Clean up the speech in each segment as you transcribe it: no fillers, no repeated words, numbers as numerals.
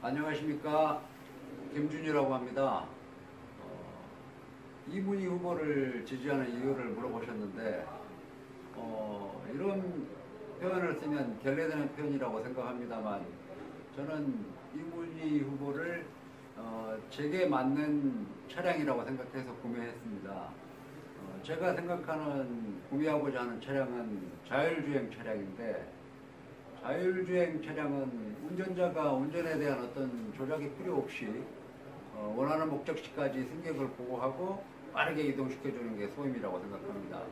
안녕하십니까. 김준이라고 합니다. 이문희 후보를 지지하는 이유를 물어보셨는데 이런 표현을 쓰면 결례되는 표현이라고 생각합니다만 저는 이문희 후보를 제게 맞는 차량이라고 생각해서 구매했습니다. 제가 생각하는 구매하고자 하는 차량은 자율주행 차량인데, 자율주행 차량은 운전자가 운전에 대한 어떤 조작이 필요 없이 원하는 목적지까지 승객을 보호하고 빠르게 이동시켜주는 게 소임이라고 생각합니다.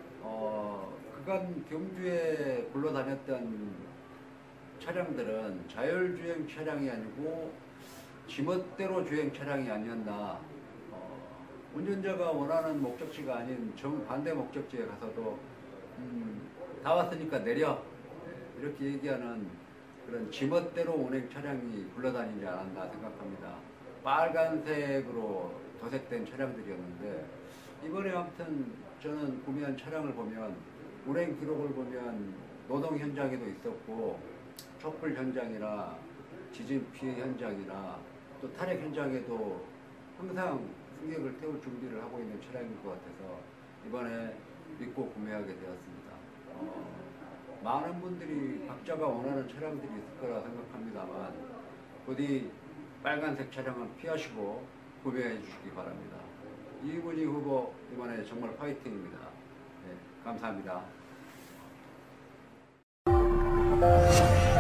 그간 경주에 굴러다녔던 차량들은 자율주행 차량이 아니고 지멋대로 주행 차량이 아니었나. 운전자가 원하는 목적지가 아닌 정반대 목적지에 가서도 다 왔으니까 내려, 이렇게 얘기하는 그런 지멋대로 운행 차량이 굴러다니지 않았나 생각합니다. 빨간색으로 도색된 차량들이었는데, 이번에 아무튼 저는 구매한 차량을 보면 운행 기록을 보면 노동 현장에도 있었고, 촛불 현장이나 지진 피해 현장이나 또 탄핵 현장에도 항상 승객을 태울 준비를 하고 있는 차량인 것 같아서 이번에 믿고 구매하게 되었습니다. 많은 분들이 각자가 원하는 차량들이 있을 거라 생각합니다만, 부디 빨간색 차량은 피하시고 구매해 주시기 바랍니다. 이문희 후보 이번에 정말 파이팅입니다. 네, 감사합니다.